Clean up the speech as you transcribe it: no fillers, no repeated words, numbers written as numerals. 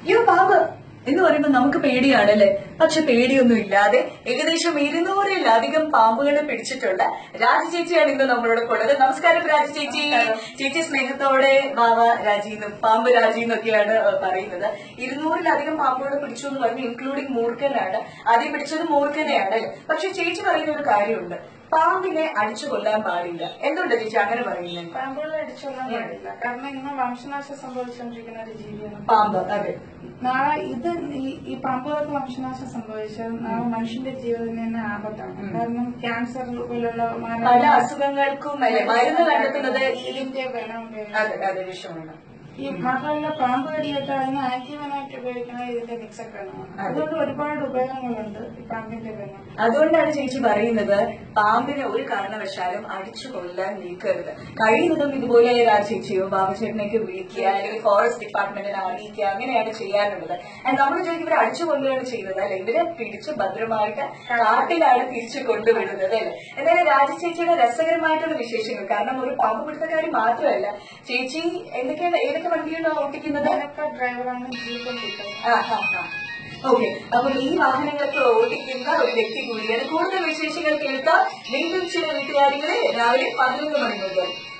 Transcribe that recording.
യോ പാമ്പ് എന്ന് പറയുമ്പോൾ നമുക്ക് പേടിയാണല്ലേ. പക്ഷെ പേടിയൊന്നും ഇല്ലാതെ ഏകദേശം 200-ലധികം പാമ്പുകളെ പിടിച്ചിട്ടുള്ള രാജി ചേച്ചിയാണ് ഇന്ന് നമ്മളോട് ഉള്ളത്. നമസ്കാരം രാജി ചേച്ചി. ചേച്ചി സ്നേഹത്തോടെ വാവ രാജിന്നും പാമ്പ് രാജിന്നൊക്കെയാണ് പറയുന്നത്. 200-ലധികം പാമ്പുകളെ പിടിച്ചു എന്ന് പറഞ്ഞു, ഇൻക്ലൂഡിംഗ് മൂർഖനാണ്. ആദ്യം പിടിച്ചത് മൂർഖനെയാണ്. പക്ഷെ ചേച്ചി പറയുന്ന ഒരു കാര്യമുണ്ട്, പാമ്പിനെ അടിച്ചു കൊല്ലാൻ പാടില്ല. എന്തുകൊണ്ട് ചേച്ചി അങ്ങനെ പറയുന്നത്? പാമ്പുകളെ അടിച്ചു കൊല്ലാൻ പാടില്ല, കാരണം ഇന്ന് വംശനാശം സംഭവിച്ചുകൊണ്ടിരിക്കുന്ന ഒരു ജീവിയാണ് പാമ്പ്. അതെ, നാളെ ഇത് ഈ പാമ്പുകൾക്ക് വംശനാശം സംഭവിച്ചാൽ നാളെ മനുഷ്യന്റെ ജീവിതത്തിന് തന്നെ ആപത്താണ്. കാരണം ക്യാൻസർ പോലുള്ള പല അസുഖങ്ങൾക്കും മരുന്ന് കണ്ടെത്തുന്നത് ഇതിന്റെ വെനം വിഷമാണ്. ഈ മാത്രമല്ല പാമ്പ് കടിയേറ്റ അതിന് ആക്റ്റീവനായിട്ട് ഉപയോഗിക്കുന്നത് ഇതിന്റെ മിക്സഡ് വെനമാണ്. അതുകൊണ്ട് ഒരുപാട് ഉപയോഗങ്ങളുണ്ട് ഈ പാമ്പിന്റെ വെനം. അതുകൊണ്ടാണ് ചേച്ചി പറയുന്നത് പാമ്പിനെ ഒരു കാരണവശാലും അടിച്ചു കൊല്ലാൻ നീക്കരുത്. കഴിയുന്നതും ഇതുപോലെ രാജേച്ചിയോ ബാബുചേട്ടനേക്ക് വിളിക്കുക, അല്ലെങ്കിൽ ഫോറസ്റ്റ് ഡിപ്പാർട്ട്മെന്റിനെ അറിയിക്കുക, അങ്ങനെയാണ് ചെയ്യാറുള്ളത്. നമ്മൾ ചോദിക്കും ഇവരെ അടിച്ചു കൊല്ലുകയാണ് ചെയ്യുന്നത് അല്ലെ, ഇവരെ പിടിച്ച് ഭദ്രമായിട്ട് കാട്ടിലാണ് തിരിച്ചു കൊണ്ടുവിടുന്നത് അല്ലെ. എന്തായാലും രാജചേച്ചിയുടെ രസകരമായിട്ടുള്ള വിശേഷങ്ങൾ, കാരണം ഒരു പാമ്പ് പിടുത്തക്കാരി മാത്രമല്ല ചേച്ചി ഏതൊക്കെ വണ്ടിയാണ് ഓട്ടിക്കുന്നത്? ഡ്രൈവറാണ്, ജീപ്പും കിട്ടുന്നത്. ഓക്കെ, അപ്പോൾ ഈ വാഹനങ്ങൾക്ക് ഓടിക്കുന്ന ഒരു വ്യക്തി കൂടിയാണ്. കൂടുതൽ വിശേഷങ്ങൾ കേൾക്കാം വീണ്ടും ചില വീട്ടുകാരികളെ രാവിലെ 11 മണി മുതൽ.